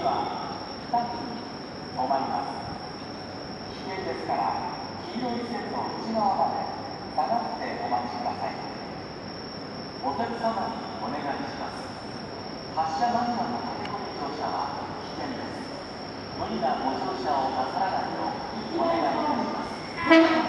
は2組止まります。危険ですから黄色い線の内側まで下がってお待ちください。お客様にお願いします。発車間際の駆け込み乗車は危険です。無理なご乗車をなさらないようお願いいたします。